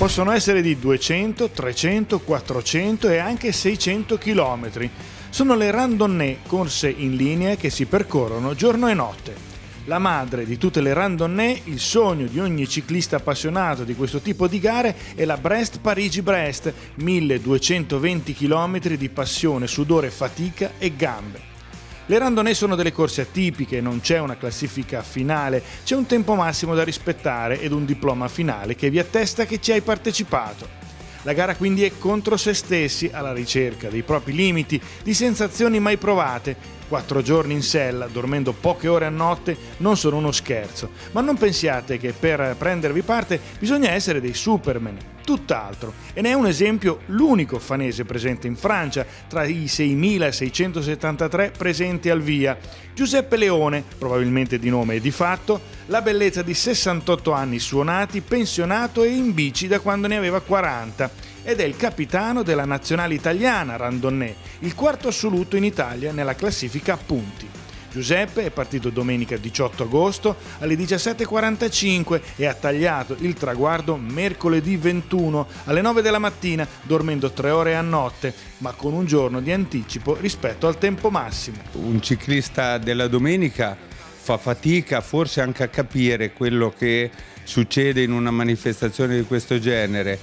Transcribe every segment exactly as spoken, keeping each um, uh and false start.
Possono essere di duecento, trecento, quattrocento e anche seicento chilometri. Sono le randonnée, corse in linea che si percorrono giorno e notte. La madre di tutte le randonnée, il sogno di ogni ciclista appassionato di questo tipo di gare, è la Brest-Parigi-Brest, milleduecentoventi chilometri di passione, sudore, fatica e gambe. Le randonnée sono delle corse atipiche, non c'è una classifica finale, c'è un tempo massimo da rispettare ed un diploma finale che vi attesta che ci hai partecipato. La gara quindi è contro se stessi, alla ricerca dei propri limiti, di sensazioni mai provate. Quattro giorni in sella, dormendo poche ore a notte, non sono uno scherzo. Ma non pensiate che per prendervi parte bisogna essere dei superman. Tutt'altro. E ne è un esempio l'unico fanese presente in Francia, tra i seimilaseicentosettantatré presenti al via. Giuseppe Leone, probabilmente di nome e di fatto, la bellezza di sessantotto anni suonati, pensionato e in bici da quando ne aveva quaranta. Ed è il capitano della nazionale italiana randonnée, il quarto assoluto in Italia nella classifica a punti. Giuseppe è partito domenica diciotto agosto alle diciassette e quarantacinque e ha tagliato il traguardo mercoledì ventuno alle nove della mattina, dormendo tre ore a notte, ma con un giorno di anticipo rispetto al tempo massimo. Un ciclista della domenica fa fatica forse anche a capire quello che succede in una manifestazione di questo genere,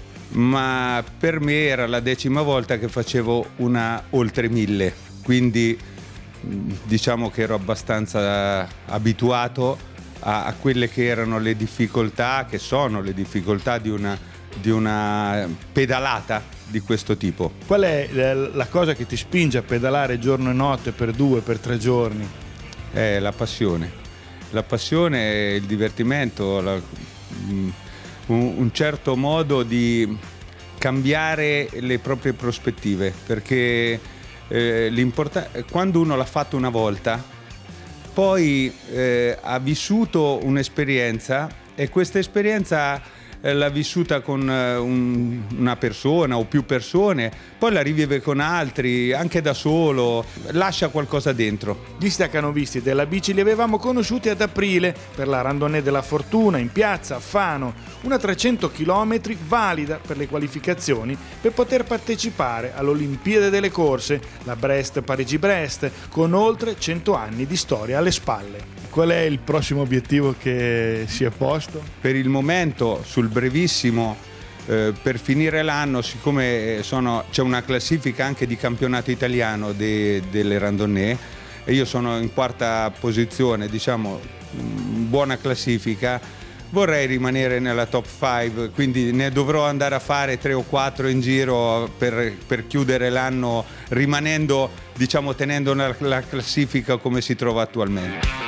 ma per me era la decima volta che facevo una oltre mille, quindi diciamo che ero abbastanza abituato a, a quelle che erano le difficoltà, che sono le difficoltà di una, di una pedalata di questo tipo. Qual è la cosa che ti spinge a pedalare giorno e notte per due, per tre giorni? È la passione, la passione, il divertimento, la, un, un certo modo di cambiare le proprie prospettive, perché Eh, quando uno l'ha fatto una volta, poi eh, ha vissuto un'esperienza e questa esperienza eh, l'ha vissuta con eh, un, una persona o più persone, poi la rivive con altri, anche da solo, lascia qualcosa dentro. Gli staccanovisti della bici li avevamo conosciuti ad aprile per la randonnée della fortuna in piazza a Fano, una trecento chilometri valida per le qualificazioni per poter partecipare all'Olimpiade delle corse, la Brest-Parigi-Brest, con oltre cento anni di storia alle spalle. Qual è il prossimo obiettivo che si è posto? Per il momento, sul brevissimo, eh, per finire l'anno, siccome sono, c'è una classifica anche di campionato italiano de, delle randonnée, e io sono in quarta posizione, diciamo, buona classifica, vorrei rimanere nella top cinque, quindi ne dovrò andare a fare tre o quattro in giro per, per chiudere l'anno rimanendo, diciamo, tenendo la, la classifica come si trova attualmente.